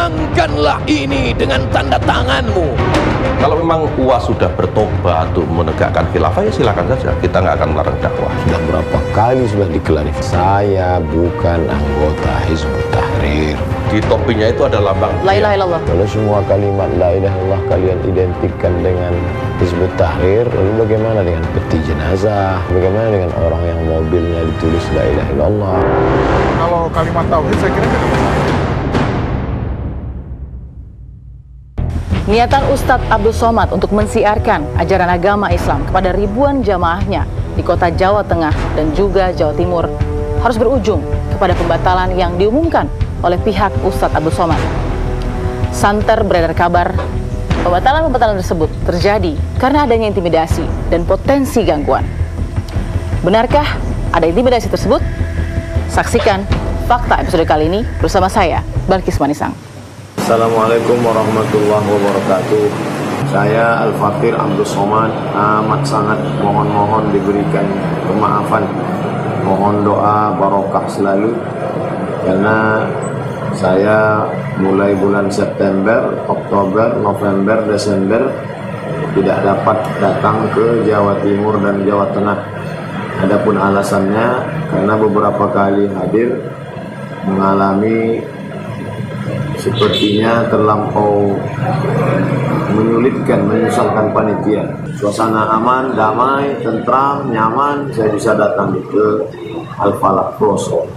Perjuangkanlah ini dengan tanda tanganmu. Kalau memang UAS sudah bertobat untuk menegakkan khilafah, ya silakan saja. Kita nggak akan melarang dakwah. Sudah berapa kali sudah diklarifikasi. Saya bukan anggota Hizbut Tahrir. Di topinya itu ada lambang La ilaha illallah. Kalau semua kalimat la ilaha illallah kalian identikkan dengan Hizbut Tahrir, lalu bagaimana dengan peti jenazah? Bagaimana dengan orang yang mobilnya ditulis la ilaha illallah? Kalau kalimat tauhid saya kira tidak masalah. Niatan Ustadz Abdul Somad untuk mensiarkan ajaran agama Islam kepada ribuan jamaahnya di kota Jawa Tengah dan juga Jawa Timur harus berujung kepada pembatalan yang diumumkan oleh pihak Ustadz Abdul Somad. Santer beredar kabar pembatalan tersebut terjadi karena adanya intimidasi dan potensi gangguan. Benarkah ada intimidasi tersebut? Saksikan fakta episode kali ini bersama saya, Balkis Manisang. Assalamualaikum warahmatullahi wabarakatuh. Saya Al-Fakir Abdul Somad amat sangat mohon diberikan kemaafan. Mohon doa barokah selalu, karena saya mulai bulan September, Oktober, November, Desember tidak dapat datang ke Jawa Timur dan Jawa Tengah. Adapun alasannya karena beberapa kali hadir mengalami sepertinya terlampau menyulitkan, menyusahkan panitia. Suasana aman, damai, tentram, nyaman, saya bisa datang ke Al-Falaq Ploso.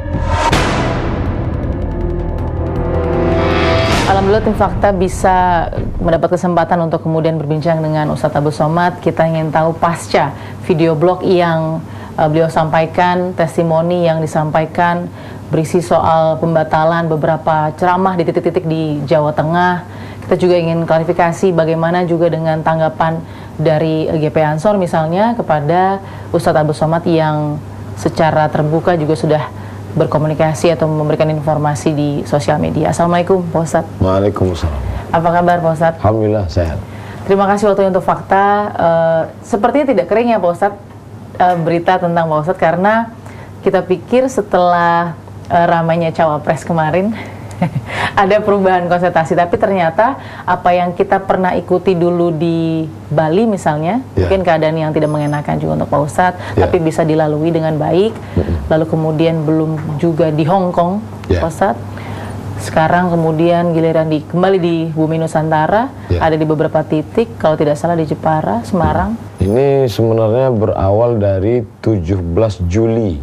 Alhamdulillah tim Fakta bisa mendapat kesempatan untuk kemudian berbincang dengan Ustadz Abdul Somad. Kita ingin tahu pasca video blog yang beliau sampaikan, testimoni yang disampaikan berisi soal pembatalan beberapa ceramah di titik-titik di Jawa Tengah. Kita juga ingin klarifikasi bagaimana juga dengan tanggapan dari GP Ansor misalnya kepada Ustadz Abdul Somad yang secara terbuka juga sudah berkomunikasi atau memberikan informasi di sosial media. Assalamualaikum Pak Ustadz. Waalaikumsalam. Apa kabar Pak Ustadz? Alhamdulillah sehat. Terima kasih waktunya untuk Fakta. Sepertinya tidak kering ya Pak Ustadz berita tentang Pak Ustadz, karena kita pikir setelah ramainya Cawapres kemarin ada perubahan konsentrasi, tapi ternyata apa yang kita pernah ikuti dulu di Bali misalnya, mungkin keadaan yang tidak mengenakan juga untuk Pak Ustadz, tapi bisa dilalui dengan baik. Lalu kemudian belum juga di Hong Kong, Pak Ustadz. Sekarang kemudian giliran kembali di Bumi Nusantara, ada di beberapa titik, kalau tidak salah di Jepara, Semarang. Ini sebenarnya berawal dari 17 Juli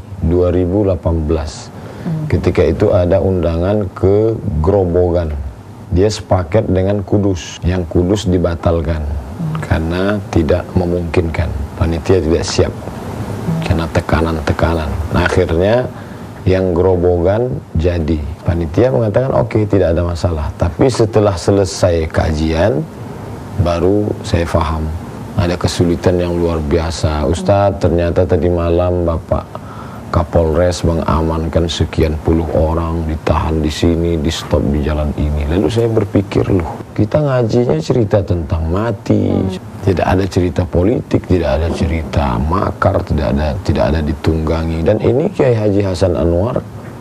2018. Ketika itu ada undangan ke Grobogan. Dia sepaket dengan Kudus. Yang Kudus dibatalkan karena tidak memungkinkan. Panitia tidak siap karena tekanan-tekanan. Nah, akhirnya yang Grobogan jadi. Panitia mengatakan oke, tidak ada masalah. Tapi setelah selesai kajian, baru saya paham ada kesulitan yang luar biasa. Ustadz, ternyata tadi malam Bapak Kapolres mengamankan sekian puluh orang, ditahan di sini, di stop di jalan ini. Lalu saya berpikir, loh, kita ngajinya cerita tentang mati, tidak ada cerita politik, tidak ada cerita makar, tidak ada ditunggangi. Dan ini Kiai Haji Hasan Anwar,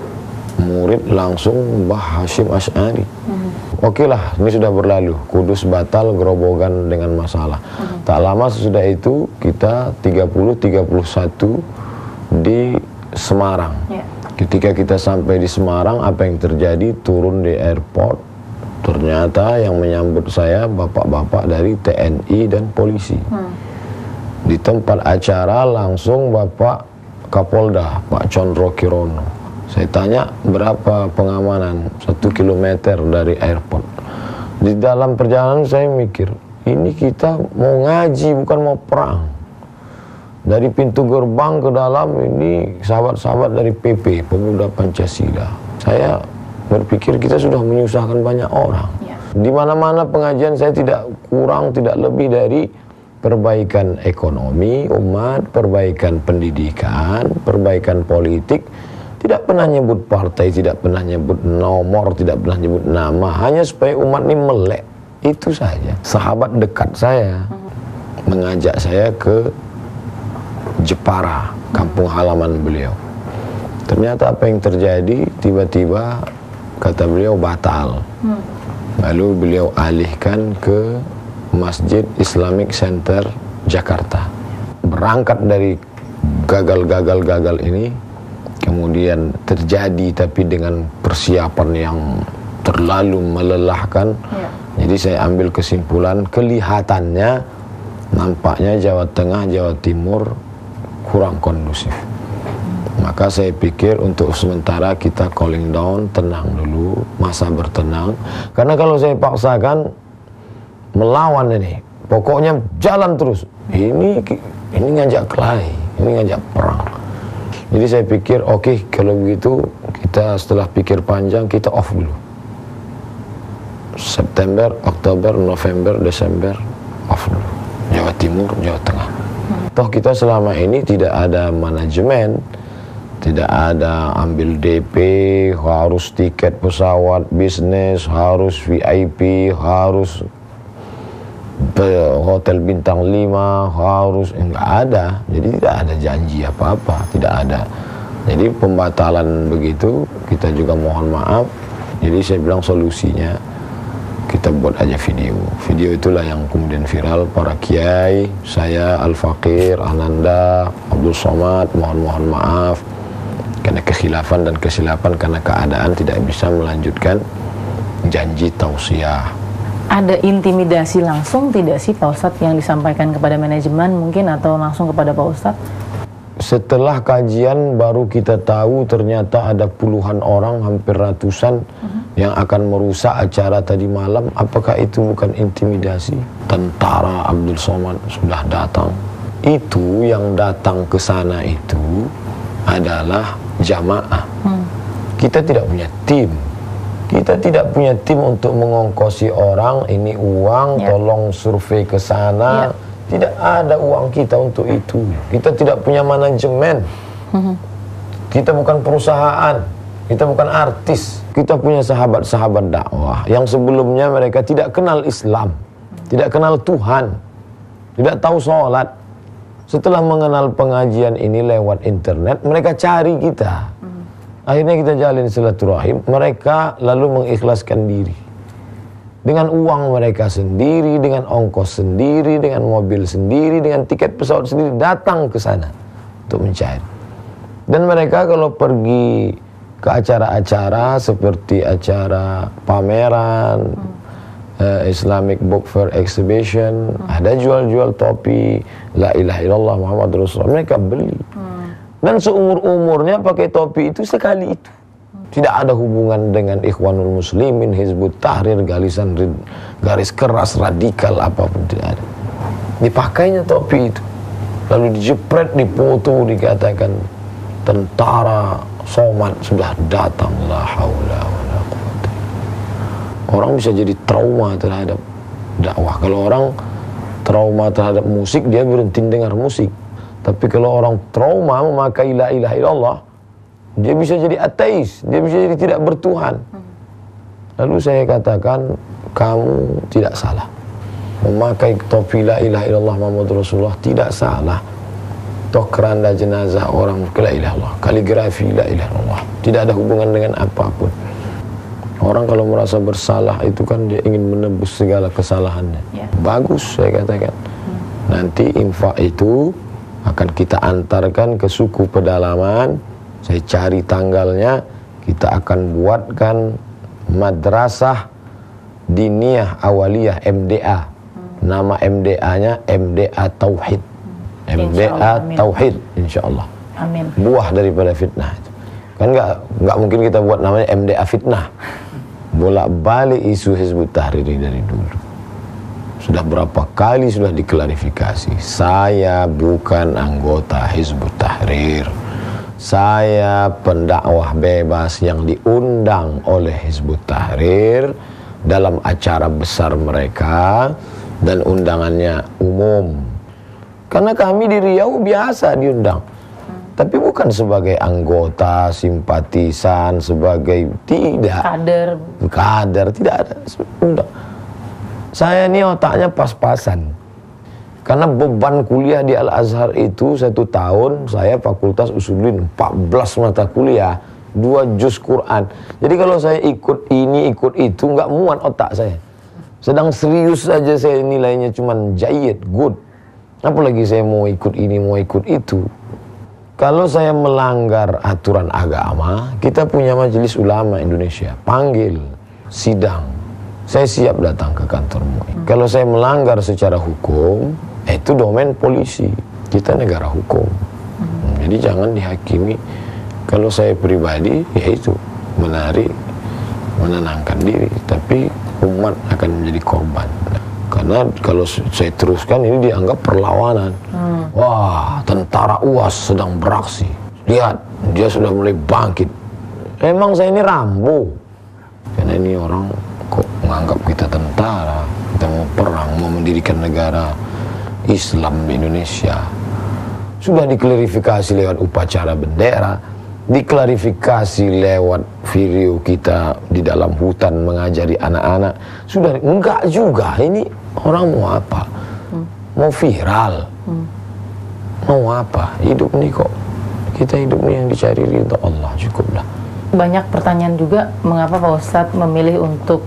murid langsung Mbah Hashim Asy'ari. Oke lah, ini sudah berlalu. Kudus batal, Grobogan dengan masalah. Tak lama sesudah itu kita 30-31 di Semarang. Ketika kita sampai di Semarang, apa yang terjadi? Turun di airport, ternyata yang menyambut saya bapak-bapak dari TNI dan polisi. Di tempat acara langsung Bapak Kapolda, Pak Condro Kirono. Saya tanya, berapa pengamanan? 1 kilometer dari airport. Di dalam perjalanan saya mikir, ini kita mau ngaji bukan mau perang. Dari pintu gerbang ke dalam ini sahabat-sahabat dari PP, Pemuda Pancasila. Saya berpikir kita sudah menyusahkan banyak orang. Di mana-mana pengajian saya tidak kurang, tidak lebih dari perbaikan ekonomi umat, perbaikan pendidikan, perbaikan politik. Tidak pernah nyebut partai, tidak pernah nyebut nomor, tidak pernah nyebut nama, hanya supaya umat ini melek. Itu saja. Sahabat dekat saya mengajak saya ke Jepara, kampung halaman beliau. Ternyata apa yang terjadi, tiba-tiba kata beliau batal. Lalu beliau alihkan ke Masjid Islamic Center Jakarta. Berangkat dari gagal ini, kemudian terjadi tapi dengan persiapan yang terlalu melelahkan. Jadi saya ambil kesimpulan, kelihatannya nampaknya Jawa Tengah, Jawa Timur kurang kondusif. Maka saya pikir untuk sementara kita cooling down, tenang dulu, masa bertenang. Karena kalau saya paksakan melawan ini, pokoknya jalan terus. Ini ngajak kelahi, ini ngajak perang. Jadi saya pikir oke, kalau begitu kita setelah pikir panjang kita off dulu. September, Oktober, November, Desember off dulu. Jawa Timur, Jawa Tengah. Toh kita selama ini tidak ada manajemen, tidak ada ambil DP, harus tiket pesawat bisnis, harus VIP, harus hotel bintang 5, harus enggak ada. Jadi tidak ada janji apa-apa, tidak ada. Jadi pembatalan begitu kita juga mohon maaf. Jadi saya bilang solusinya kita buat aja video. Video itulah yang kemudian viral. Para kiai, saya Al-Faqir, Ananda, Abdul Somad, mohon maaf karena kekhilafan dan kesilapan karena keadaan tidak bisa melanjutkan janji tausiah. Ada intimidasi langsung tidak sih Pak Ustadz yang disampaikan kepada manajemen mungkin atau langsung kepada Pak Ustadz? Setelah kajian baru kita tahu ternyata ada puluhan orang, hampir ratusan yang akan merusak acara tadi malam. Apakah itu bukan intimidasi? Tentara Abdul Somad sudah datang. Itu yang datang ke sana itu adalah jamaah. Kita tidak punya tim. Kita tidak punya tim untuk mengongkosi orang, ini uang, tolong survei ke sana. Tidak ada uang kita untuk itu. Kita tidak punya manajemen. Kita bukan perusahaan. Kita bukan artis. Kita punya sahabat-sahabat dakwah yang sebelumnya mereka tidak kenal Islam, tidak kenal Tuhan, tidak tahu sholat. Setelah mengenal pengajian ini lewat internet, mereka cari kita. Akhirnya kita jalin silaturahim. Mereka lalu mengikhlaskan diri dengan uang mereka sendiri, dengan ongkos sendiri, dengan mobil sendiri, dengan tiket pesawat sendiri datang ke sana untuk mencari. Dan mereka kalau pergi ke acara-acara seperti acara pameran, Islamic Book Fair Exhibition, ada jual-jual topi La ilaha illallah Muhammad Rasulullah, mereka beli. Dan seumur-umurnya pakai topi itu sekali itu. Tidak ada hubungan dengan Ikhwanul Muslimin, Hizbut Tahrir, garis keras, radikal, apapun tidak ada. Dipakainya topi itu. Lalu dijepret, dipoto, dikatakan tentara Somad sudah datang. La haula wala quwwata. Orang bisa jadi trauma terhadap dakwah. Kalau orang trauma terhadap musik, dia berhenti dengar musik. Tapi kalau orang trauma memakai la ilaha illallah, dia bisa jadi ateis, dia bisa jadi tidak bertuhan. Lalu saya katakan, kamu tidak salah. Memakai topi la ilaha illallah Muhammad Rasulullah tidak salah. Toh keranda jenazah orang la ilaha illallah, kaligrafi la ilaha illallah, tidak ada hubungan dengan apapun. Orang kalau merasa bersalah itu kan dia ingin menebus segala kesalahannya. Bagus, saya katakan. Nanti infak itu akan kita antarkan ke suku pedalaman. Saya cari tanggalnya, kita akan buatkan madrasah diniyah awaliyah MDA. Nama MDA-nya MDA Tauhid. MDA Tauhid, insyaallah. Amin. Buah daripada fitnah itu. Kan nggak mungkin kita buat namanya MDA fitnah. Bolak-balik isu Hizbut Tahrir dari dulu. Sudah berapa kali sudah diklarifikasi. Saya bukan anggota Hizbut Tahrir. Saya pendakwah bebas yang diundang oleh Hizbut Tahrir dalam acara besar mereka dan undangannya umum. Karena kami di Riau biasa diundang. Tapi bukan sebagai anggota, simpatisan, sebagai tidak. Kader, tidak ada. Undang. Saya ini otaknya pas-pasan. Karena beban kuliah di Al-Azhar itu 1 tahun, saya Fakultas Usuluddin 14 mata kuliah. 2 juz Quran. Jadi kalau saya ikut ini, ikut itu, nggak muat otak saya. Sedang serius saja saya nilainya cuman jayyid, good. Apalagi saya mau ikut ini, mau ikut itu. Kalau saya melanggar aturan agama, kita punya Majelis Ulama Indonesia, panggil, sidang. Saya siap datang ke kantor MUI. Kalau saya melanggar secara hukum, itu domain polisi. Kita negara hukum. Jadi jangan dihakimi. Kalau saya pribadi, ya itu menenangkan diri. Tapi umat akan menjadi korban. Karena kalau saya teruskan ini dianggap perlawanan. Wah, tentara UAS sedang beraksi. Lihat, dia sudah mulai bangkit. Emang saya ini Rambo. Karena ini orang kok menganggap kita tentara, kita mau perang, mau mendirikan negara Islam di Indonesia. Sudah diklarifikasi lewat upacara bendera, diklarifikasi lewat video kita di dalam hutan mengajari anak-anak. Sudah enggak juga, ini orang mau apa? Mau viral? Mau apa? Hidup nih kok, kita hidup nih yang dicari ridho Allah, cukuplah. Banyak pertanyaan juga, mengapa Pak Ustadz memilih untuk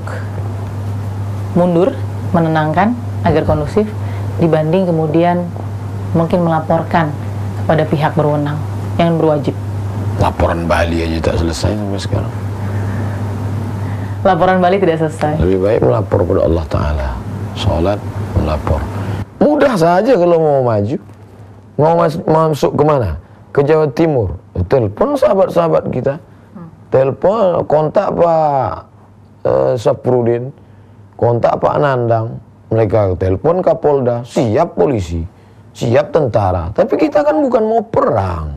mundur, menenangkan agar kondusif, dibanding kemudian mungkin melaporkan kepada pihak berwenang yang berwajib. Laporan Bali aja tak selesai sampai sekarang. Laporan Bali tidak selesai. Lebih baik melapor kepada Allah Ta'ala. Sholat, melapor. Mudah saja kalau mau maju. Mau masuk kemana? Ke Jawa Timur. Telepon sahabat-sahabat kita. Telepon, kontak Pak Saprudin, kontak Pak Nandang. Mereka telepon Kapolda, siap polisi, siap tentara. Tapi kita kan bukan mau perang.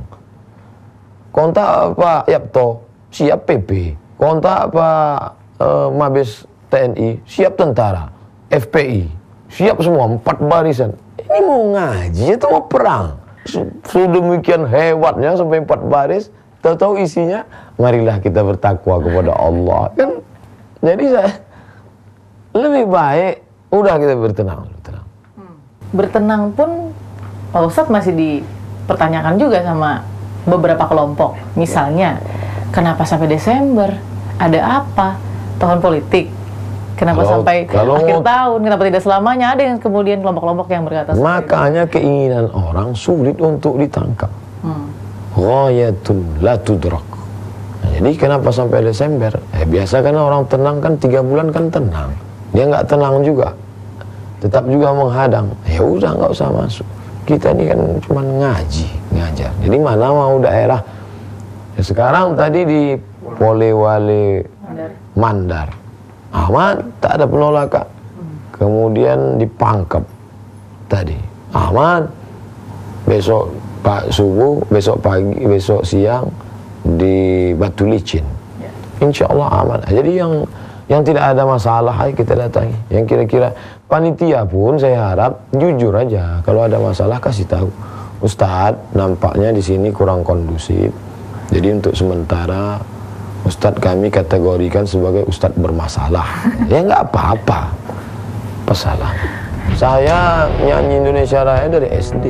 Kontak Pak Yapto, siap PP. Kontak Pak Mabes TNI, siap tentara. FPI, siap semua, 4 barisan. Ini mau ngaji atau mau perang? Sedemikian hebatnya sampai 4 baris, tahu-tahu isinya, marilah kita bertakwa kepada Allah. Kan, jadi saya lebih baik udah kita bertenang. Bertenang pun Pak Ustadz masih dipertanyakan juga sama beberapa kelompok. Misalnya, kenapa sampai Desember? Ada apa? Tahun politik. Kenapa sampai akhir tahun? Kenapa tidak selamanya? Ada yang kemudian kelompok-kelompok yang berkata makanya keinginan orang sulit untuk ditangkap. Ghayatun la tudrak. Nah, jadi kenapa sampai Desember? Biasa kan orang tenang kan 3 bulan kan tenang. Dia nggak tenang juga, tetap juga menghadang. Ya udah nggak usah masuk. Kita ini kan cuma ngajar. Jadi mana mau daerah. Ya, sekarang tadi di Polewali Mandar, aman, tak ada penolakan. Kemudian di Pangkep tadi, aman. Besok Pak subuh, besok pagi, besok siang di Batu Licin. Insya Allah aman. Jadi yang tidak ada masalah, ayo kita datangi. Yang kira-kira panitia pun saya harap jujur aja. Kalau ada masalah kasih tahu. Ustadz, nampaknya di sini kurang kondusif. Jadi untuk sementara Ustadz kami kategorikan sebagai Ustadz bermasalah. Ya nggak apa-apa. Pesalah. Saya nyanyi Indonesia Raya dari SD.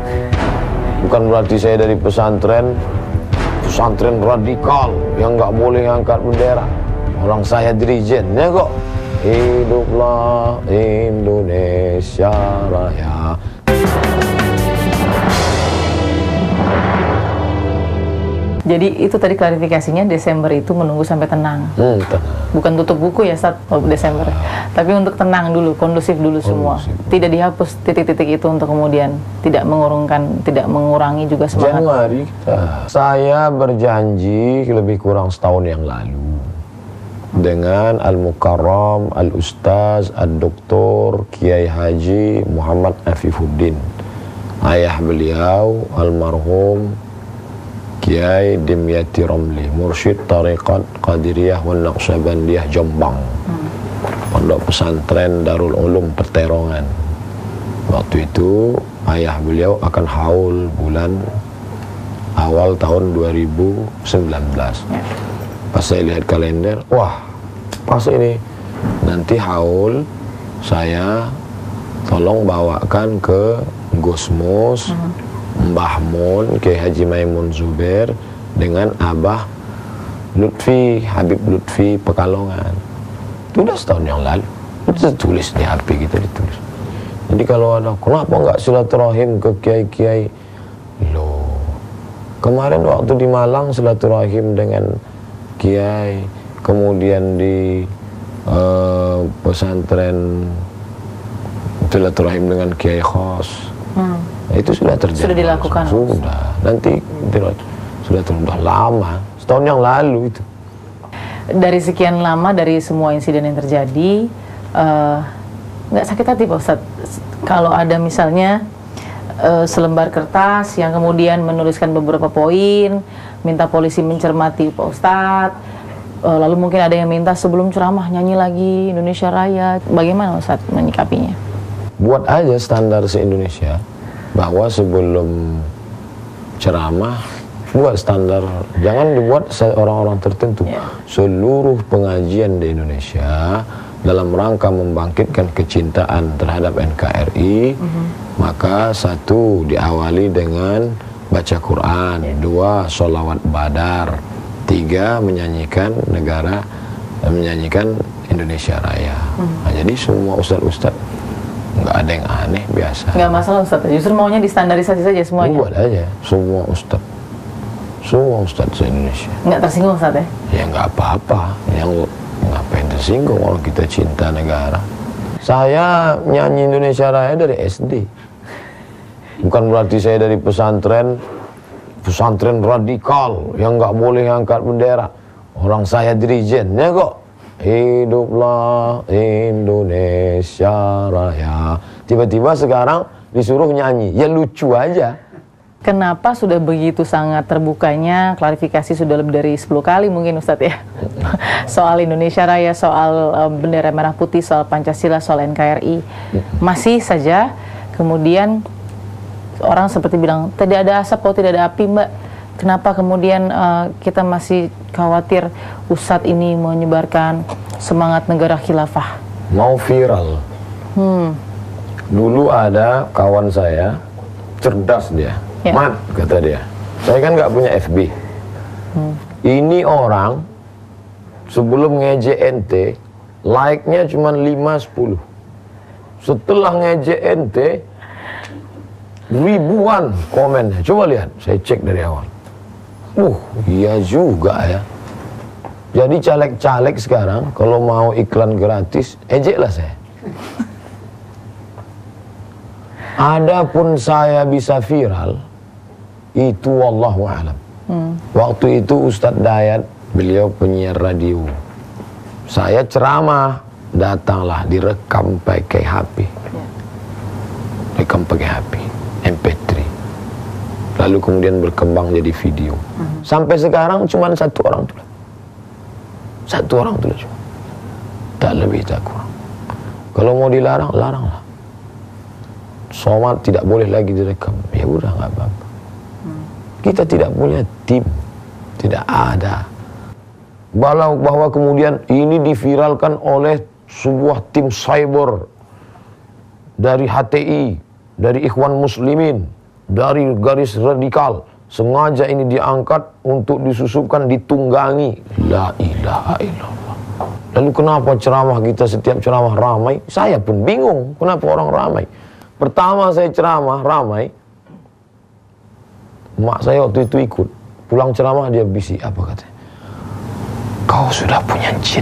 Bukan berarti saya dari pesantren radikal yang nggak boleh ngangkat bendera. Orang saya dirijennya kok. Hiduplah Indonesia Raya. Jadi itu tadi klarifikasinya, Desember itu menunggu sampai tenang. Bukan tutup buku ya saat Desember. Tapi untuk tenang dulu, kondusif dulu semua. Tidak dihapus titik-titik itu untuk kemudian tidak mengurangi juga semangat. Januari saya berjanji lebih kurang setahun yang lalu dengan Al-Mukarram Al-Ustaz Ad-Doktor Kiai Haji Muhammad Afifuddin, ayah beliau almarhum Kiai Dimyati Ramli, Mursyid Tariqat Qadiriyah wal Naqsyabandiyah Jombang, Pondok Pesantren Darul Ulum Peterongan. Waktu itu ayah beliau akan haul bulan awal tahun 2019. Pas saya lihat kalender, wah pas ini nanti haul, saya tolong bawakan ke Gusmus Mbah Mun, Kiai Haji Maimun Zubair dengan Abah Lutfi, Habib Lutfi Pekalongan. Itu udah setahun yang lalu. Itu tulis di HP kita, ditulis. Jadi kalau ada, kenapa nggak silaturahim ke kiai-kiai? Loh, kemarin waktu di Malang silaturahim dengan kiai, kemudian di pesantren silaturahim dengan kiai khos. Itu sudah terjadi. Sudah dilakukan. Sudah. Nanti sudah lama. Setahun yang lalu itu. Dari sekian lama, dari semua insiden yang terjadi, nggak sakit hati Pak Ustadz kalau ada misalnya selembar kertas yang kemudian menuliskan beberapa poin, minta polisi mencermati Pak Ustadz, lalu mungkin ada yang minta sebelum ceramah nyanyi lagi Indonesia Raya. Bagaimana Ustadz menyikapinya? Buat aja standar se-Indonesia bahwa sebelum ceramah buat standar, jangan dibuat orang-orang tertentu. Seluruh pengajian di Indonesia dalam rangka membangkitkan kecintaan terhadap NKRI, maka satu diawali dengan baca Quran, dua sholawat badar, tiga menyanyikan Indonesia Raya. Nah, jadi semua ustadz nggak ada yang aneh, biasa. Nggak masalah Ustadz, justru maunya distandarisasi saja semuanya. Buat aja semua ustadz se-Indonesia. Nggak tersinggung Ustadz ya? Ya nggak apa-apa, yang ngapain tersinggung, orang kita cinta negara. Saya nyanyi Indonesia Raya dari SD. Bukan berarti saya dari pesantren radikal yang nggak boleh angkat bendera. Orang saya dirijennya kok. Hiduplah Indonesia Raya. Tiba-tiba sekarang disuruh nyanyi, ya lucu aja. Kenapa sudah begitu sangat terbukanya, klarifikasi sudah lebih dari 10 kali mungkin Ustadz ya, soal Indonesia Raya, soal bendera merah putih, soal Pancasila, soal NKRI, masih saja kemudian orang seperti bilang tidak ada asap atau tidak ada api Mbak. Kenapa kemudian kita masih khawatir Ustadz ini menyebarkan semangat negara khilafah? Mau viral. Dulu ada kawan saya, cerdas dia. Ya. Mat, kata dia, saya kan nggak punya FB. Ini orang sebelum ngejek ente, like-nya cuma 5-10. Setelah ngejek ente, ribuan komennya. Coba lihat, saya cek dari awal. Iya juga ya. Jadi caleg-caleg sekarang kalau mau iklan gratis, ejeklah saya. Adapun saya bisa viral, itu wallahu a'lam. Waktu itu Ustadz Dayat, beliau penyiar radio. Saya ceramah, datanglah direkam pakai HP. Rekam pakai HP, MP3. Lalu kemudian berkembang jadi video. Sampai sekarang cuma satu orang tuh. Satu orang tuh cuma. Tak lebih tak kurang. Kalau mau dilarang, laranglah. Sholat tidak boleh lagi direkam. Ya udah, nggak apa-apa. Kita tidak punya tim, tidak ada. Bahwa kemudian ini diviralkan oleh sebuah tim cyber dari HTI, dari Ikhwan Muslimin, dari garis radikal. Sengaja ini diangkat untuk disusupkan, ditunggangi. La ilaha illallah. Lalu kenapa ceramah kita setiap ceramah ramai? Saya pun bingung kenapa orang ramai. Pertama saya ceramah ramai, mak saya waktu itu ikut. Pulang ceramah dia bisik, apa katanya? Kau sudah punya jin.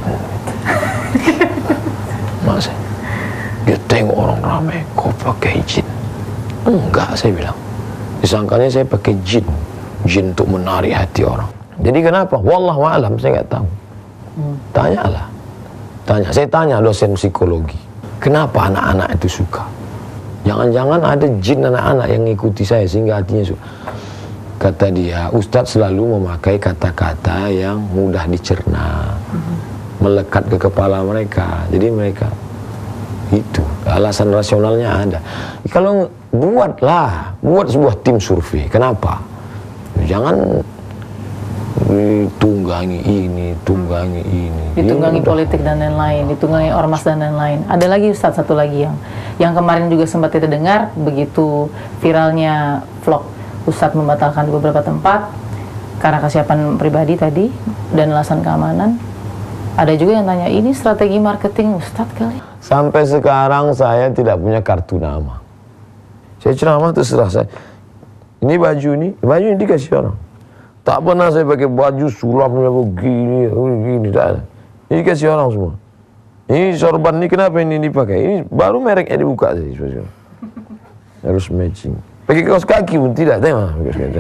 Mak saya, dia tengok orang ramai, kau pakai jin. Enggak, saya bilang. Disangkanya saya pakai jin untuk menarik hati orang. Jadi kenapa? Wallahu a'lam, saya nggak tahu. Tanyalah. Saya tanya dosen psikologi, kenapa anak-anak itu suka? Jangan-jangan ada jin anak-anak yang ngikuti saya sehingga hatinya suka. Kata dia, Ustadz selalu memakai kata-kata yang mudah dicerna, melekat ke kepala mereka. Jadi mereka itu alasan rasionalnya ada. Kalau buat sebuah tim survei. Kenapa? Jangan ditunggangi ini, ditunggangi politik dan lain-lain, ditunggangi ormas dan lain-lain. Ada lagi Ustadz, satu lagi yang kemarin juga sempat kita dengar, begitu viralnya vlog Ustadz membatalkan di beberapa tempat, karena kesiapan pribadi tadi dan alasan keamanan. Ada juga yang tanya, ini strategi marketing Ustadz kali? Sampai sekarang saya tidak punya kartu nama. Saya ceramah terserah saya. Ini baju ini dikasih orang. Tak pernah saya pakai baju sulapnya begini, tak ada. Ini dikasih orang semua. Ini sorban ini kenapa ini dipakai? Ini baru mereknya dibuka saja. Harus matching. Pakai kaos kaki pun tidak, tengok.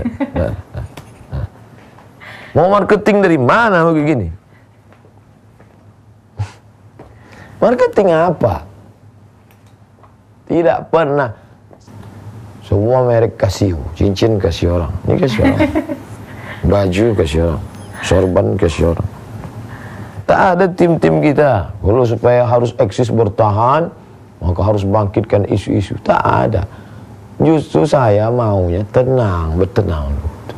Mau marketing dari mana begini? Marketing apa? Tidak pernah. Semua merek kasih, cincin kasih orang, ini kasih orang. Baju kasih orang, sorban kasih orang. Tak ada tim-tim kita. Kalau supaya harus eksis bertahan, maka harus bangkitkan isu-isu. Tak ada. Justru saya maunya tenang, bertenang.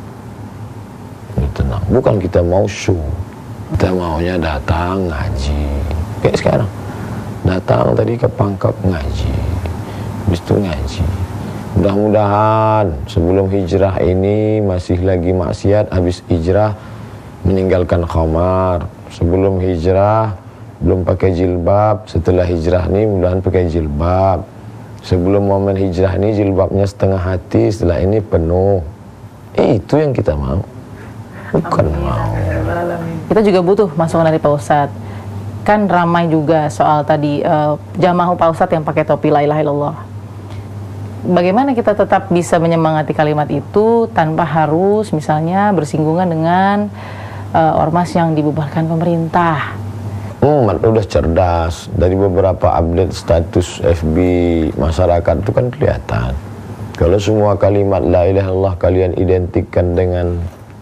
Tenang. Bukan kita mau show. Kita maunya datang ngaji. Kayak sekarang. Datang tadi ke Pangkep ngaji. Habis itu ngaji. Mudah-mudahan sebelum hijrah ini masih lagi maksiat, habis hijrah meninggalkan khamar. Sebelum hijrah belum pakai jilbab, setelah hijrah ini mudah-mudahan pakai jilbab. Sebelum momen hijrah ini jilbabnya setengah hati, setelah ini penuh. Itu yang kita mau. Bukan mau. Kita juga butuh masukan dari Pak Ustadz. Kan ramai juga soal tadi jamaah Pak Ustadz yang pakai topi la ilaha illallah. Bagaimana kita tetap bisa menyemangati kalimat itu tanpa harus misalnya bersinggungan dengan ormas yang dibubarkan pemerintah? Udah cerdas. Dari beberapa update status FB masyarakat itu kan kelihatan. Kalau semua kalimat la ilaha illallah kalian identikkan dengan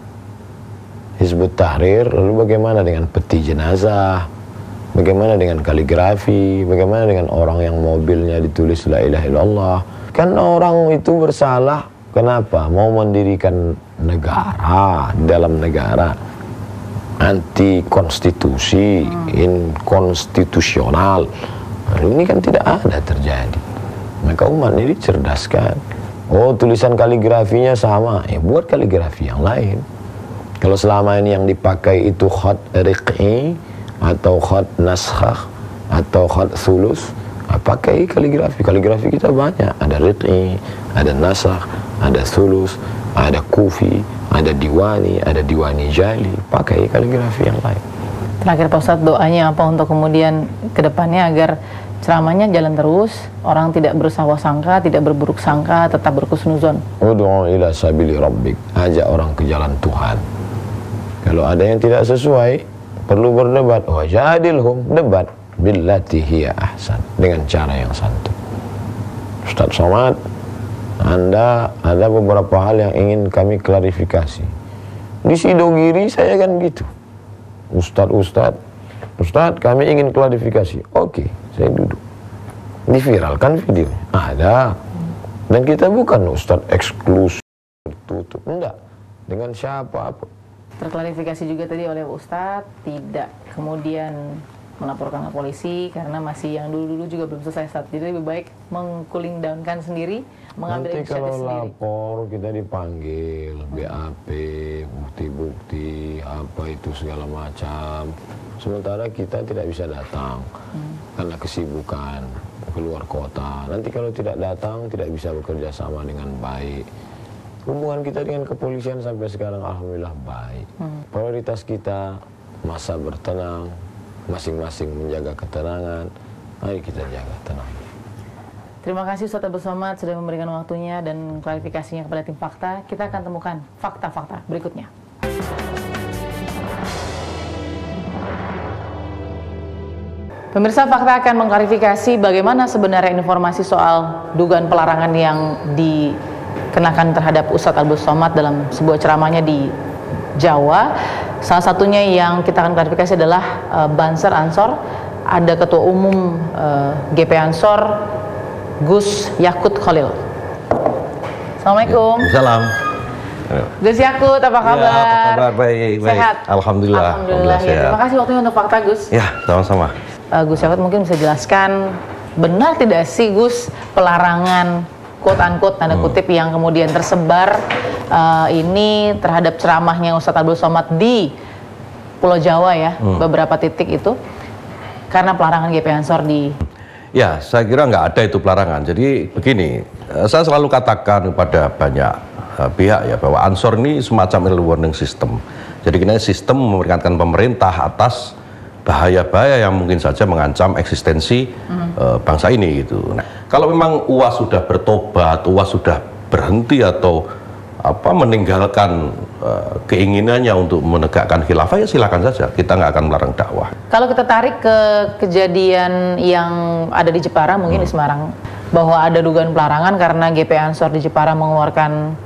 Hizbut Tahrir, lalu bagaimana dengan peti jenazah? Bagaimana dengan kaligrafi? Bagaimana dengan orang yang mobilnya ditulis la ilaha illallah? Kan orang itu bersalah. Kenapa? Mau mendirikan negara, dalam negara anti konstitusi, inkonstitusional. Ini kan tidak ada terjadi. Maka umat ini dicerdaskan. Oh, tulisan kaligrafinya sama, ya buat kaligrafi yang lain. Kalau selama ini yang dipakai itu khat riq'i atau khat naskhah atau khat thulus, pakai kaligrafi. Kaligrafi kita banyak, ada riq'i, ada nasakh, ada thulus, ada kufi, ada diwani jali, pakai kaligrafi yang lain. Terakhir Pak Ustadz, doanya apa untuk kemudian kedepannya agar ceramahnya jalan terus, orang tidak bersawa sangka, tidak berburuk sangka, tetap berhusnuzon? Ud'u ila sabili rabbik, ajak orang ke jalan Tuhan. Kalau ada yang tidak sesuai, perlu berdebat, wajadilhum, debat billati hiya ahsan, dengan cara yang santun. Ustaz Somad, Anda ada beberapa hal yang ingin kami klarifikasi. Di Sidogiri saya kan gitu. Ustaz, kami ingin klarifikasi. Oke, saya duduk. Diviralkan videonya. Ada. Dan kita bukan Ustaz eksklusif, tutup. Enggak. Dengan siapa apa. Terklarifikasi juga tadi oleh Ustadz, tidak kemudian melaporkan ke polisi karena masih yang dulu-dulu juga belum selesai Ustadz. Jadi lebih baik meng-cooling down-kan sendiri, mengambil nanti inisiatif kalau sendiri. lapor kita dipanggil, BAP, bukti-bukti, apa itu segala macam. Sementara kita tidak bisa datang karena kesibukan keluar kota. Nanti kalau tidak datang, tidak bisa bekerja sama dengan baik. Hubungan kita dengan kepolisian sampai sekarang alhamdulillah baik. Prioritas kita masa bertenang, masing-masing menjaga ketenangan. Mari kita jaga tenang. Terima kasih Ustadz Abdul Somad sudah memberikan waktunya dan klarifikasinya kepada tim Fakta. Kita akan temukan fakta-fakta berikutnya. Pemirsa, Fakta akan mengklarifikasi bagaimana sebenarnya informasi soal dugaan pelarangan yang dikenakan terhadap Ustadz Abdul Somad dalam sebuah ceramahnya di Jawa. Salah satunya yang kita akan klarifikasi adalah Banser Ansor. Ada Ketua Umum GP Ansor, Gus Yakut Khalil. Assalamualaikum. Salam. Gus Yakut, apa kabar? Ya, apa kabar? Baik. Sehat? Alhamdulillah. Alhamdulillah. Ya. Terima kasih waktunya untuk Fakta, Gus. Ya, sama-sama. Gus Yakut mungkin bisa jelaskan benar tidak sih Gus pelarangan quote unquote tanda kutip yang kemudian tersebar ini terhadap ceramahnya Ustadz Abdul Somad di Pulau Jawa ya, beberapa titik itu karena pelarangan GP Ansor di... Ya, saya kira nggak ada itu pelarangan. Jadi begini, saya selalu katakan kepada banyak pihak ya bahwa Ansor ini semacam early warning system. Jadi ini sistem memperingatkan pemerintah atas bahaya-bahaya yang mungkin saja mengancam eksistensi bangsa ini gitu. Nah, kalau memang UAS sudah bertobat, UAS sudah berhenti atau meninggalkan keinginannya untuk menegakkan khilafah, ya silakan saja, kita nggak akan melarang dakwah. Kalau kita tarik ke kejadian yang ada di Jepara, mungkin di Semarang, bahwa ada dugaan pelarangan karena GP Ansor di Jepara mengeluarkan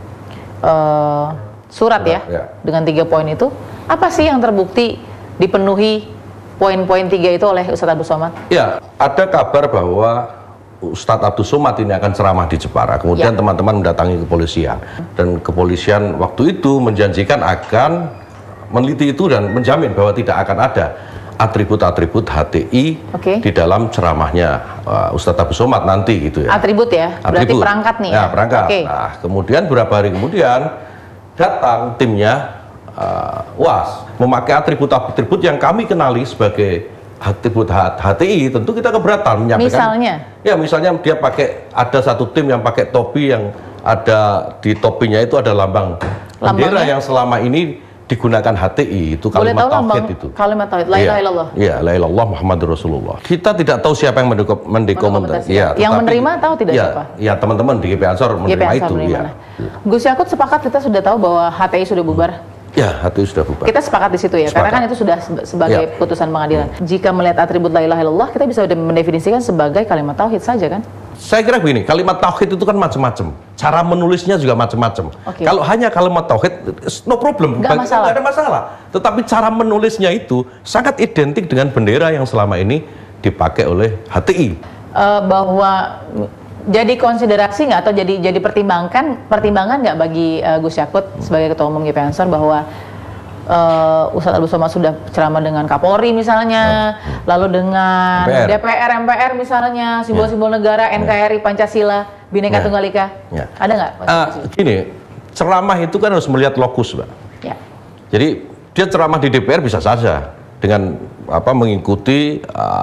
surat ya, dengan 3 poin itu, apa sih yang terbukti dipenuhi poin-poin 3 itu oleh Ustadz Abdul Somad? Ya, ada kabar bahwa Ustadz Abdul Somad ini akan ceramah di Jepara. Kemudian teman-teman mendatangi kepolisian. Dan kepolisian waktu itu menjanjikan akan meneliti itu dan menjamin bahwa tidak akan ada atribut-atribut HTI di dalam ceramahnya Ustadz Abdul Somad nanti gitu ya. Atribut ya? Berarti perangkat nih ya? Ya, perangkat. Nah, kemudian beberapa hari kemudian datang timnya UAS memakai atribut-atribut yang kami kenali sebagai atribut HTI, tentu kita keberatan menyampaikan. Misalnya dia pakai, ada satu tim yang pakai topi yang ada di topinya itu ada lambang bendera yang selama ini digunakan HTI, itu kalimat tauhid itu. Kalimat tauhid, la ilaha illallah. Iya, la ilaha illallah Muhammadur Rasulullah. Kita tidak tahu siapa yang mendokumentasi. Yang menerima tahu tidak siapa? Ya, teman-teman di GP Ansor menerima itu. Ya. Gus Yakut sepakat kita sudah tahu bahwa HTI sudah bubar. Ya, HTI sudah bubar. Kita sepakat di situ ya, karena kan itu sudah sebagai putusan pengadilan. Jika melihat atribut la ilaha illallah, kita bisa mendefinisikan sebagai kalimat tauhid saja kan? Saya kira begini, kalimat tauhid itu kan macam-macam. Cara menulisnya juga macam-macam. Kalau hanya kalimat tauhid, no problem, nggak ada masalah. Tetapi cara menulisnya itu sangat identik dengan bendera yang selama ini dipakai oleh HTI. Bahwa jadi konsiderasi nggak atau jadi pertimbangan nggak bagi Gus Yakut sebagai Ketua Umum GP Ansor bahwa Ustadz Abdul Somad sudah ceramah dengan Kapolri misalnya, lalu dengan DPR, MPR misalnya, simbol-simbol negara, NKRI, Pancasila, Bhinneka Tunggal Ika, ada nggak? Gini, ceramah itu kan harus melihat lokus, Mbak. Jadi dia ceramah di DPR bisa saja dengan mengikuti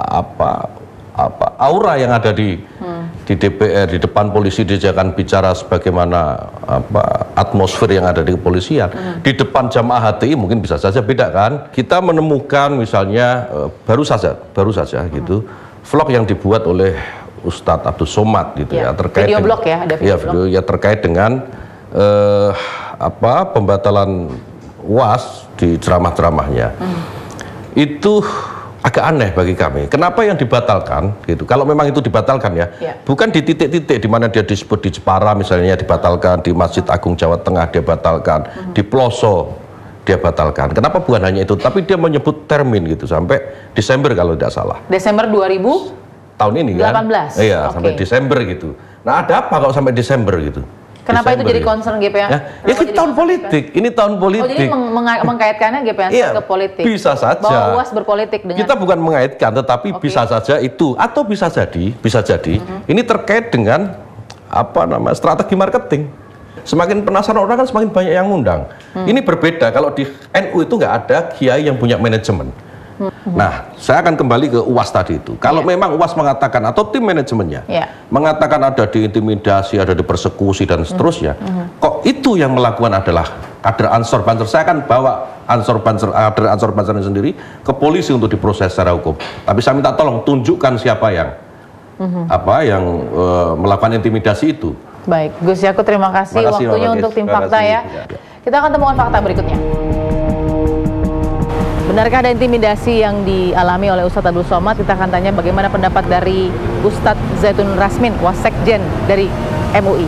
aura yang ada di DPR, di depan polisi dia akan bicara sebagaimana atmosfer yang ada di kepolisian. Di depan jamaah HTI mungkin bisa saja beda kan. Kita menemukan misalnya baru saja gitu vlog yang dibuat oleh Ustadz Abdul Somad gitu ya, terkait video blog ya, ada video ya terkait dengan pembatalan UAS di ceramah-ceramahnya. Itu agak aneh bagi kami. Kenapa yang dibatalkan gitu? Kalau memang itu dibatalkan ya, bukan di titik-titik di mana dia disebut di Jepara misalnya dibatalkan, di Masjid Agung Jawa Tengah dia batalkan, di Ploso dia batalkan. Kenapa bukan hanya itu? Tapi dia menyebut termin gitu sampai Desember kalau tidak salah. Desember 2000 tahun ini kan? 18. Iya, sampai Desember gitu. Nah, ada apa kalau sampai Desember gitu? Kenapa Desember, itu jadi concern GPA? Ya ini tahun politik, ini tahun politik. Oh, jadi mengkaitkannya GPA ke politik? Bisa saja. Bahwa UAS berpolitik dengan... Kita bukan mengaitkan, tetapi bisa saja itu. Atau bisa jadi, ini terkait dengan, strategi marketing. Semakin penasaran orang kan semakin banyak yang ngundang. Ini berbeda, kalau di NU itu nggak ada kiai yang punya manajemen. Nah, saya akan kembali ke UAS tadi itu. Kalau memang UAS mengatakan atau tim manajemennya mengatakan ada diintimidasi, ada dipersekusi dan seterusnya, kok itu yang melakukan adalah kader Ansor Banser. Saya akan bawa kader Ansor Banser sendiri ke polisi untuk diproses secara hukum. Tapi saya minta tolong tunjukkan siapa yang melakukan intimidasi itu. Baik, Gus Yakut terima kasih waktunya untuk tim fakta ya. Kita akan temukan fakta berikutnya. Benarkah ada intimidasi yang dialami oleh Ustadz Abdul Somad? Kita akan tanya bagaimana pendapat dari Ustadz Zaitun Rasmin, Wasekjen dari MUI.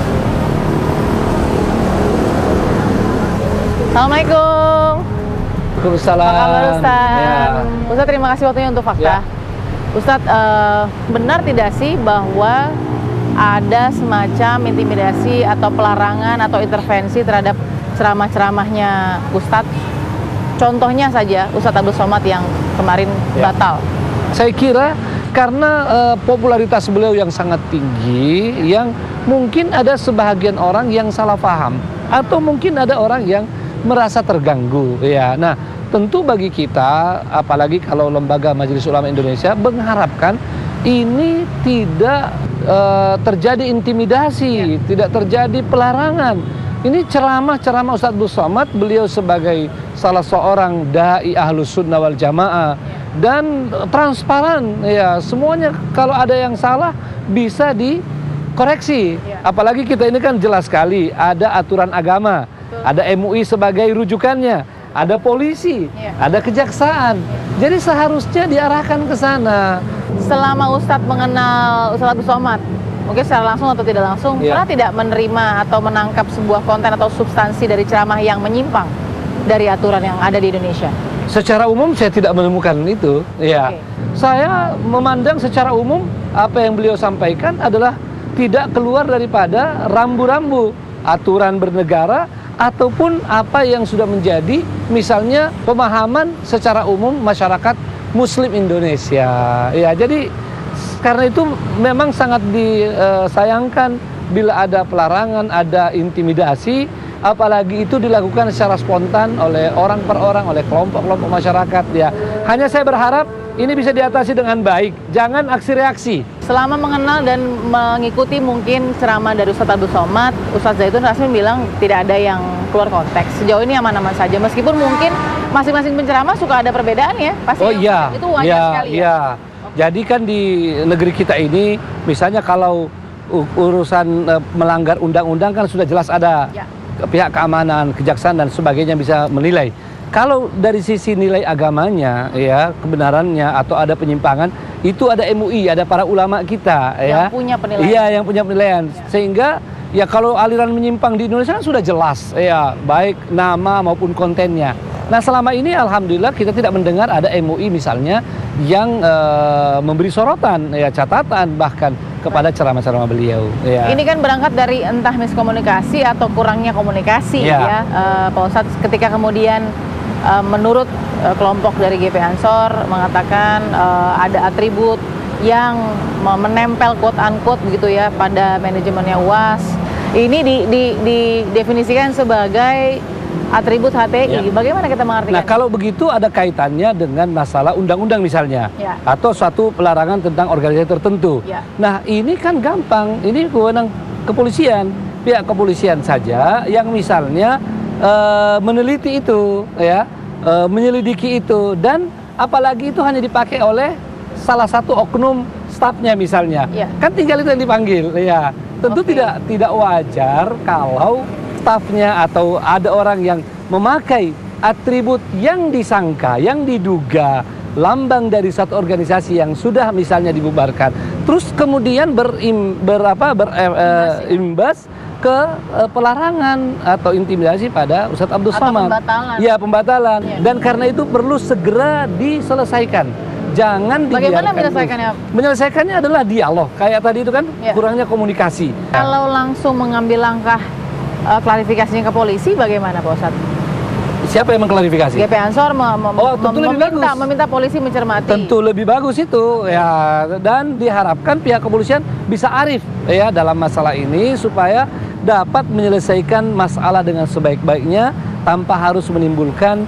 Assalamualaikum. Waalaikumsalam. Apa kabar Ustadz? Ustadz terima kasih waktunya untuk fakta. Ustadz, benar tidak sih bahwa ada semacam intimidasi atau pelarangan atau intervensi terhadap ceramah-ceramahnya Ustadz? Contohnya saja Ustadz Abdul Somad yang kemarin batal. Saya kira karena popularitas beliau yang sangat tinggi, yang mungkin ada sebahagian orang yang salah paham atau mungkin ada orang yang merasa terganggu ya. Nah, tentu bagi kita, apalagi kalau Lembaga Majelis Ulama Indonesia mengharapkan ini tidak terjadi intimidasi, tidak terjadi pelarangan. Ini ceramah Ustadz Abdul Somad, beliau sebagai salah seorang dai Ahlus Sunnah wal Jamaah dan transparan ya, semuanya kalau ada yang salah bisa dikoreksi. Apalagi kita ini kan jelas sekali ada aturan agama, ada MUI sebagai rujukannya, ada polisi, ada kejaksaan. Jadi seharusnya diarahkan ke sana. Selama Ustadz mengenal Ustadz Abdul Somad, mungkin secara langsung atau tidak langsung, pernah tidak menerima atau menangkap sebuah konten atau substansi dari ceramah yang menyimpang dari aturan yang ada di Indonesia? Secara umum saya tidak menemukan itu. Ya, saya memandang secara umum apa yang beliau sampaikan adalah tidak keluar daripada rambu-rambu aturan bernegara ataupun apa yang sudah menjadi misalnya pemahaman secara umum masyarakat Muslim Indonesia. Ya, jadi karena itu memang sangat disayangkan bila ada pelarangan, ada intimidasi, apalagi itu dilakukan secara spontan oleh orang per orang, oleh kelompok-kelompok masyarakat ya. Hanya saya berharap ini bisa diatasi dengan baik, jangan aksi reaksi. Selama mengenal dan mengikuti mungkin ceramah dari Ustadz Abdul Somad, Ustadz Zaitun Rasmin bilang tidak ada yang keluar konteks. Sejauh ini aman-aman saja, meskipun mungkin masing-masing penceramah suka ada perbedaan ya. Pasti oh iya, itu wajar sekali ya. Iya. Jadi kan di negeri kita ini, misalnya kalau urusan melanggar undang-undang kan sudah jelas ada pihak keamanan, kejaksaan dan sebagainya bisa menilai. Kalau dari sisi nilai agamanya, ya kebenarannya atau ada penyimpangan, itu ada MUI, ada para ulama kita, yang punya penilaian. Iya, yang punya penilaian. Sehingga ya kalau aliran menyimpang di Indonesia kan sudah jelas, ya baik nama maupun kontennya. Nah selama ini alhamdulillah kita tidak mendengar ada MUI misalnya yang memberi sorotan, ya catatan bahkan kepada ceramah-ceramah beliau. Ya. Ini kan berangkat dari entah miskomunikasi atau kurangnya komunikasi ya, Pak Ustadz, ketika kemudian menurut kelompok dari GP Ansor mengatakan ada atribut yang menempel quote unquote begitu ya pada manajemennya UAS. Ini didefinisikan sebagai atribut HTI. Bagaimana kita mengartikan? Nah, kalau begitu ada kaitannya dengan masalah undang-undang misalnya, atau suatu pelarangan tentang organisasi tertentu. Nah, ini kan gampang. Ini wewenang kepolisian, pihak kepolisian saja yang misalnya meneliti itu, ya, menyelidiki itu, dan apalagi itu hanya dipakai oleh salah satu oknum stafnya misalnya, kan tinggal itu yang dipanggil, ya. Tentu tidak wajar kalau stafnya atau ada orang yang memakai atribut yang disangka, yang diduga lambang dari satu organisasi yang sudah misalnya dibubarkan, terus kemudian berimbas ke pelarangan atau intimidasi pada Ustadz Abdul Somad. Pembatalan. Ya, pembatalan. Dan karena itu perlu segera diselesaikan. Jangan dibiarkan. Bagaimana menyelesaikannya? Menyelesaikannya adalah dialog. Kayak tadi itu kan kurangnya komunikasi. Kalau langsung mengambil langkah klarifikasinya ke polisi, bagaimana Pak Ustadz? Siapa yang mengklarifikasi? GP Ansor meminta polisi mencermati. Tentu lebih bagus itu ya, dan diharapkan pihak kepolisian bisa arif ya dalam masalah ini supaya dapat menyelesaikan masalah dengan sebaik-baiknya tanpa harus menimbulkan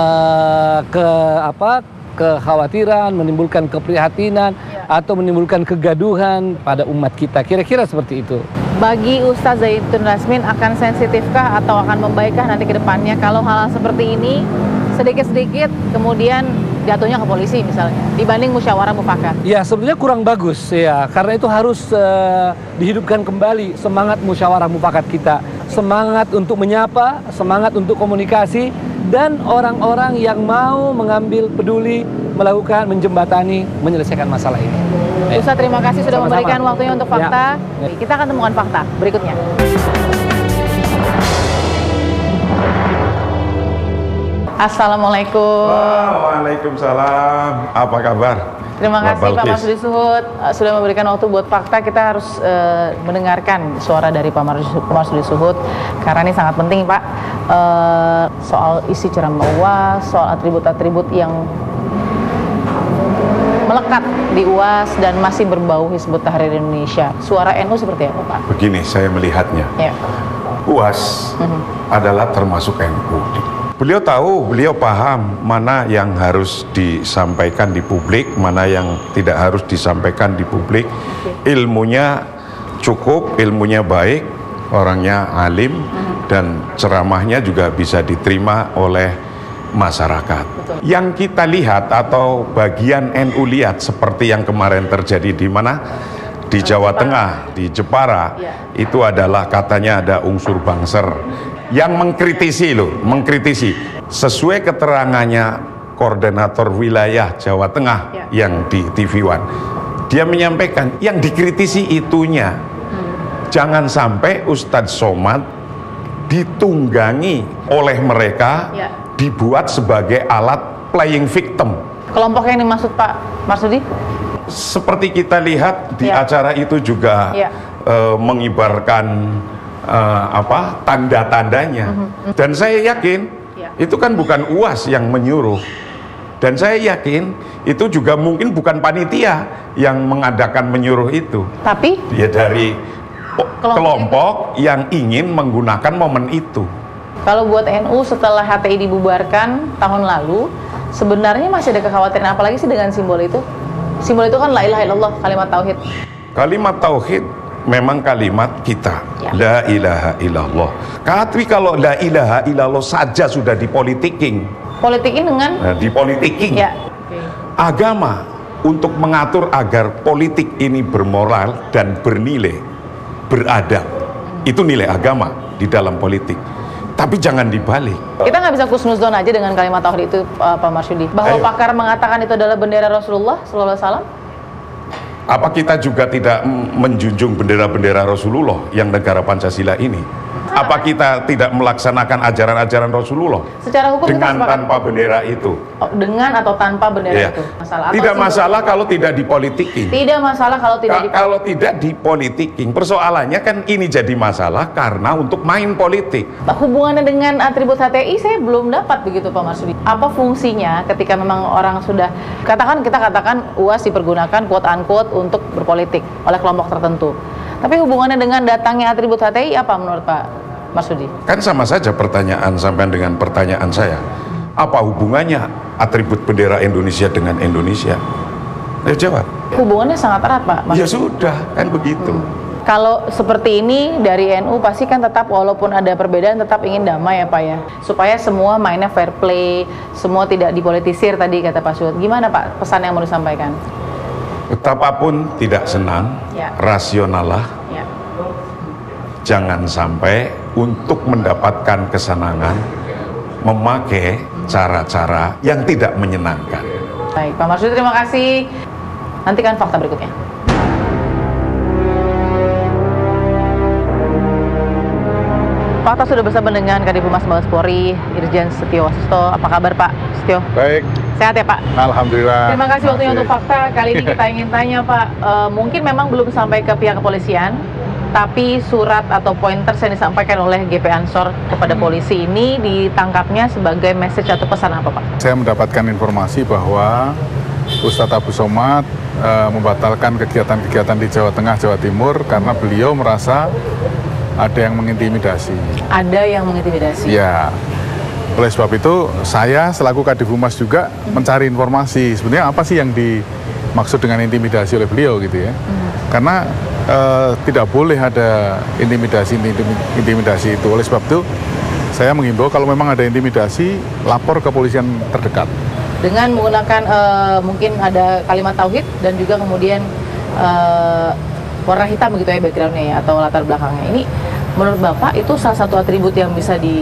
kekhawatiran, menimbulkan keprihatinan atau menimbulkan kegaduhan pada umat kita. Kira-kira seperti itu. Bagi Ustadz Zaitun Rasmin, akan sensitifkah atau akan membaikkah nanti ke depannya kalau hal seperti ini sedikit-sedikit kemudian jatuhnya ke polisi misalnya dibanding musyawarah mufakat? Ya, sebenarnya kurang bagus ya, karena itu harus dihidupkan kembali semangat musyawarah mufakat kita, semangat untuk menyapa, semangat untuk komunikasi, dan orang-orang yang mau mengambil peduli, melakukan, menjembatani, menyelesaikan masalah ini. Ustadz, terima kasih sudah memberikan waktunya untuk fakta. Kita akan temukan fakta berikutnya. Assalamualaikum. Waalaikumsalam. Apa kabar? Terima kasih Pak Marsudi Suhud sudah memberikan waktu buat fakta. Kita harus mendengarkan suara dari Pak Marsudi Suhud karena ini sangat penting Pak, soal isi ceramah UAS, soal atribut-atribut yang melekat di UAS dan masih berbau Hizbut Tahrir Indonesia. Suara NU seperti apa Pak? Begini saya melihatnya. UAS adalah termasuk NU. Beliau tahu, beliau paham mana yang harus disampaikan di publik, mana yang tidak harus disampaikan di publik. Ilmunya cukup, ilmunya baik, orangnya alim, dan ceramahnya juga bisa diterima oleh masyarakat. Betul. Yang kita lihat atau bagian NU lihat seperti yang kemarin terjadi di mana? Di Jawa Tengah, di Jepara, itu adalah katanya ada unsur bangser yang mengkritisi mengkritisi sesuai keterangannya koordinator wilayah Jawa Tengah yang di TV One. Dia menyampaikan yang dikritisi itunya. Jangan sampai Ustadz Somad ditunggangi oleh mereka, dibuat sebagai alat playing victim. Kelompok yang dimaksud Pak Marsudi? Seperti kita lihat di acara itu juga mengibarkan tanda-tandanya. Dan saya yakin itu kan bukan UAS yang menyuruh. Dan saya yakin itu juga mungkin bukan panitia yang mengadakan menyuruh itu. Tapi dia dari kelompok yang ingin menggunakan momen itu. Kalau buat NU setelah HTI dibubarkan tahun lalu, sebenarnya masih ada kekhawatiran apalagi sih dengan simbol itu? Simbol itu kan la ilaha illallah, kalimat tauhid. Kalimat tauhid memang kalimat kita, la ilaha illallah. Tapi kalau la ilaha illallah saja sudah dipolitiking. Politiking dengan? Dipolitiking. Agama untuk mengatur agar politik ini bermoral dan bernilai, beradab. Itu nilai agama di dalam politik. Tapi jangan dibalik. Kita nggak bisa kusnuzon aja dengan kalimat tauhid itu, Pak Marsudi. Bahwa pakar mengatakan itu adalah bendera Rasulullah Sallallahu Alaihi Wasallam. Apa kita juga tidak menjunjung bendera-bendera Rasulullah yang negara Pancasila ini? Apa kita tidak melaksanakan ajaran-ajaran Rasulullah? Secara hukum dengan tanpa bendera itu? Dengan atau tanpa bendera itu? Masalah. Tidak masalah kalau tidak dipolitikin. Tidak masalah kalau tidak dipolitikin. Kalau tidak dipolitikin. Persoalannya kan ini jadi masalah karena untuk main politik. Hubungannya dengan atribut HTI saya belum dapat begitu Pak Marsudi. Apa fungsinya ketika memang orang sudah kita katakan UAS dipergunakan quote unquote untuk berpolitik oleh kelompok tertentu. Tapi hubungannya dengan datangnya atribut HTI apa menurut Pak Marsudi? Kan sama saja pertanyaan sampai dengan pertanyaan saya. Apa hubungannya atribut bendera Indonesia dengan Indonesia? Ayo jawab. Hubungannya sangat erat Pak Marsudi. Ya sudah, kan begitu. Kalau seperti ini dari NU pasti kan tetap walaupun ada perbedaan tetap ingin damai ya Pak ya. Supaya semua mainnya fair play, semua tidak dipolitisir tadi kata Pak Syud. Gimana Pak pesan yang mau disampaikan? Betapapun tidak senang, rasionallah, jangan sampai untuk mendapatkan kesenangan memakai cara-cara yang tidak menyenangkan. Baik, Pak Marsudi terima kasih. Nantikan fakta berikutnya. Fakta sudah bersama dengan Kadif Humas Mabes Polri, Irjen Setio Wasisto. Apa kabar Pak Setio? Baik. Sehat ya Pak? Alhamdulillah. Terima kasih waktunya untuk fakta. Kali ini kita ingin tanya Pak, mungkin memang belum sampai ke pihak kepolisian, tapi surat atau pointers yang disampaikan oleh GP Ansor kepada polisi ini ditangkapnya sebagai message atau pesan apa Pak? Saya mendapatkan informasi bahwa Ustadz Abu Somad membatalkan kegiatan-kegiatan di Jawa Tengah, Jawa Timur karena beliau merasa ada yang mengintimidasi. Ada yang mengintimidasi? Ya. Oleh sebab itu, saya selaku Kadif Humas juga mencari informasi sebenarnya apa sih yang dimaksud dengan intimidasi oleh beliau gitu ya. Karena tidak boleh ada intimidasi itu. Oleh sebab itu, saya menghimbau kalau memang ada intimidasi, lapor ke kepolisian terdekat. Dengan menggunakan mungkin ada kalimat tauhid dan juga kemudian warna hitam begitu ya backgroundnya ya atau latar belakangnya. Ini menurut Bapak itu salah satu atribut yang bisa di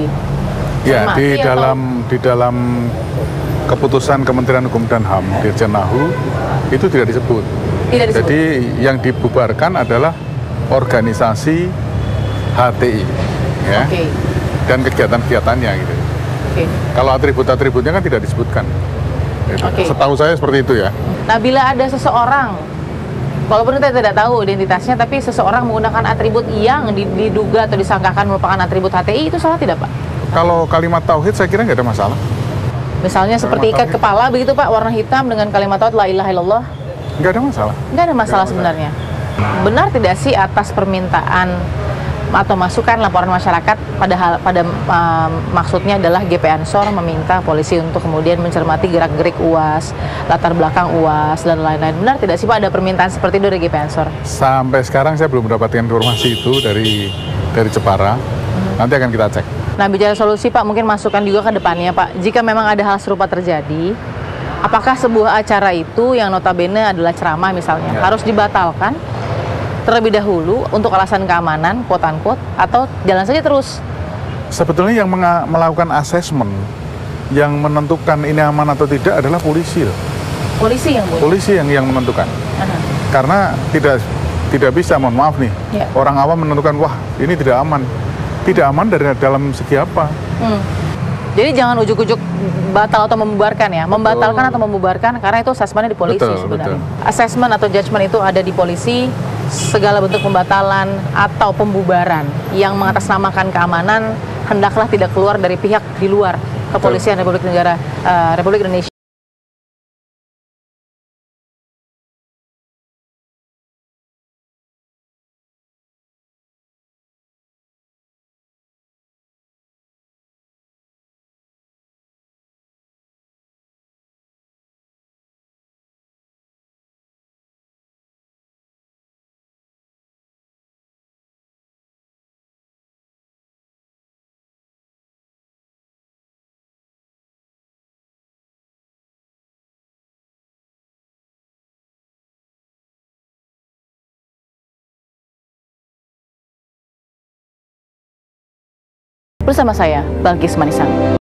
dalam keputusan Kementerian Hukum dan HAM Dirjen Nahu itu tidak disebut. Tidak disebut. Jadi yang dibubarkan adalah organisasi HTI ya. Dan kegiatan-kegiatannya gitu. Kalau atribut-atributnya kan tidak disebutkan. Setahu saya seperti itu ya. Nah, bila ada seseorang, walaupun kita tidak tahu identitasnya, tapi seseorang menggunakan atribut yang diduga atau disangkakan merupakan atribut HTI, itu salah tidak Pak? Kalau kalimat tauhid saya kira nggak ada masalah. Misalnya seperti ikat kepala begitu Pak, warna hitam dengan kalimat tauhid la ilaha illallah. Nggak ada masalah. Nggak ada masalah sebenarnya. Benar tidak sih atas permintaan atau masukan laporan masyarakat maksudnya adalah GP Ansor meminta polisi untuk kemudian mencermati gerak-gerik UAS, latar belakang UAS dan lain-lain. Benar tidak sih Pak ada permintaan seperti itu dari GP Ansor? Sampai sekarang saya belum mendapatkan informasi itu dari Jepara. Nanti akan kita cek. Nah, bicara solusi Pak, mungkin masukan juga ke depannya Pak. Jika memang ada hal serupa terjadi, apakah sebuah acara itu yang notabene adalah ceramah misalnya harus dibatalkan terlebih dahulu untuk alasan keamanan, quote unquote, atau jalan saja terus? Sebetulnya yang melakukan asesmen, yang menentukan ini aman atau tidak adalah polisi. Polisi yang Polisi yang menentukan. Karena tidak bisa, mohon maaf nih, orang awam menentukan, wah ini tidak aman. Tidak aman dari dalam segi apa? Jadi jangan ujuk-ujuk batal atau membubarkan ya, membatalkan atau membubarkan karena itu asesmennya di polisi sebenarnya. Assessment atau judgment itu ada di polisi, segala bentuk pembatalan atau pembubaran yang mengatasnamakan keamanan hendaklah tidak keluar dari pihak di luar kepolisian Republik Indonesia. Bersama saya, Balkis Manisan.